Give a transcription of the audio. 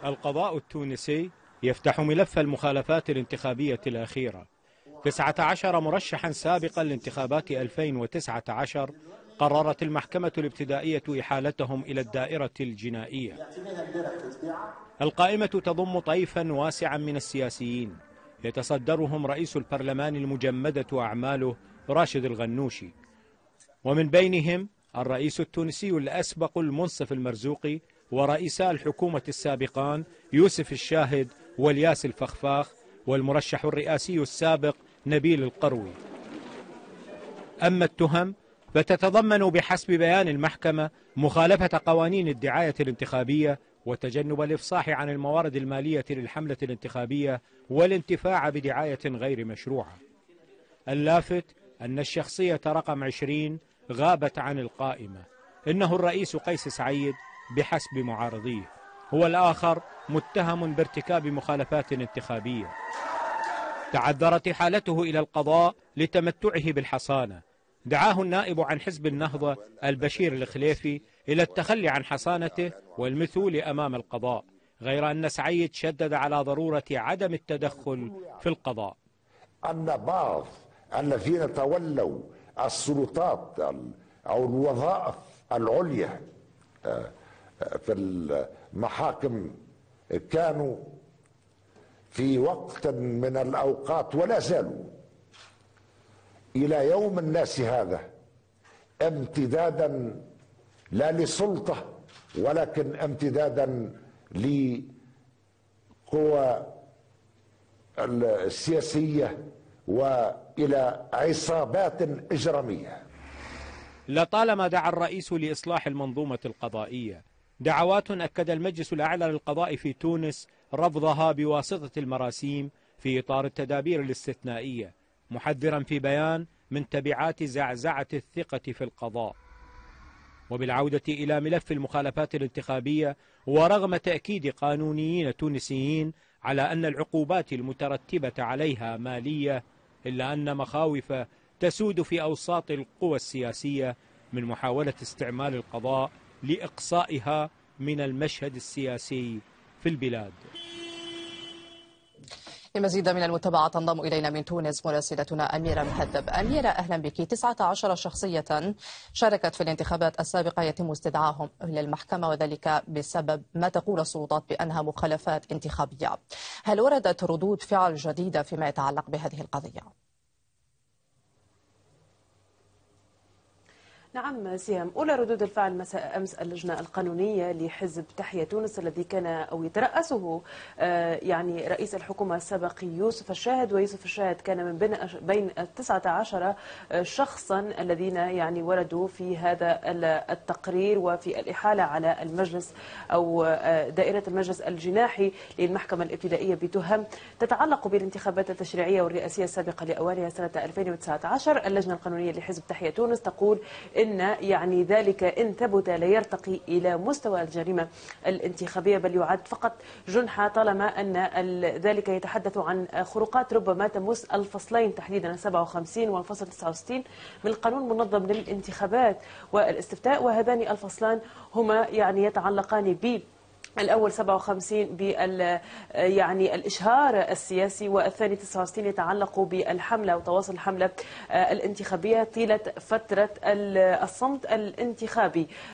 القضاء التونسي يفتح ملف المخالفات الانتخابية الأخيرة. 19 مرشحا سابقا لانتخابات 2019 قررت المحكمة الابتدائية إحالتهم إلى الدائرة الجنائية. القائمة تضم طيفا واسعا من السياسيين يتصدرهم رئيس البرلمان المجمدة أعماله راشد الغنوشي، ومن بينهم الرئيس التونسي الأسبق المنصف المرزوقي، ورئيسا الحكومة السابقان يوسف الشاهد والياس الفخفاخ، والمرشح الرئاسي السابق نبيل القروي. أما التهم فتتضمن بحسب بيان المحكمة مخالفة قوانين الدعاية الانتخابية وتجنب الإفصاح عن الموارد المالية للحملة الانتخابية والانتفاع بدعاية غير مشروعة. اللافت أن الشخصية رقم 20 غابت عن القائمة. إنه الرئيس قيس سعيد بحسب معارضيه، هو الآخر متهم بارتكاب مخالفات انتخابية. تعذرت إحالته إلى القضاء لتمتعه بالحصانة. دعاه النائب عن حزب النهضة البشير الخليفي إلى التخلي عن حصانته والمثول أمام القضاء، غير أن سعيد شدد على ضرورة عدم التدخل في القضاء. أن بعض الذين تولوا السلطات أو الوظائف العليا في المحاكم كانوا في وقت من الأوقات ولا زالوا إلى يوم الناس هذا امتدادا لا لسلطة ولكن امتدادا لقوى السياسية وإلى عصابات إجرامية. لطالما دعا الرئيس لإصلاح المنظومة القضائية، دعوات أكد المجلس الأعلى للقضاء في تونس رفضها بواسطة المراسيم في إطار التدابير الاستثنائية، محذرا في بيان من تبعات زعزعة الثقة في القضاء. وبالعودة إلى ملف المخالفات الانتخابية، ورغم تأكيد قانونيين تونسيين على أن العقوبات المترتبة عليها مالية، إلا أن مخاوف تسود في أوساط القوى السياسية من محاولة استعمال القضاء لإقصائها من المشهد السياسي في البلاد. لمزيد من المتابعة تنضم إلينا من تونس مراسلتنا أميرة مهذب. أميرة، أهلا بك. 19 شخصية شاركت في الانتخابات السابقة يتم استدعائهم للمحكمة، وذلك بسبب ما تقول السلطات بأنها مخالفات انتخابية. هل وردت ردود فعل جديدة فيما يتعلق بهذه القضية؟ نعم سهام، أولى ردود الفعل مساء أمس اللجنة القانونية لحزب تحيا تونس الذي كان أو يترأسه يعني رئيس الحكومة السابق يوسف الشاهد، ويوسف الشاهد كان من بين 19 شخصا الذين يعني وردوا في هذا التقرير وفي الإحالة على المجلس أو دائرة المجلس الجناحي للمحكمة الابتدائية بتهم تتعلق بالانتخابات التشريعية والرئاسية السابقة لأوائلها سنة 2019. اللجنة القانونية لحزب تحيا تونس تقول إن يعني ذلك إن ثبت لا يرتقي إلى مستوى الجريمة الانتخابية، بل يعد فقط جنحة، طالما أن ذلك يتحدث عن خروقات ربما تمس الفصلين تحديدا 57 والفصل 69 من القانون المنظم للانتخابات والاستفتاء، وهذان الفصلان هما يعني يتعلقان ب الأول 57 بال يعني الإشهار السياسي، والثاني 69 يتعلق بالحملة وتواصل الحملة الانتخابية طيلة فترة الصمت الانتخابي.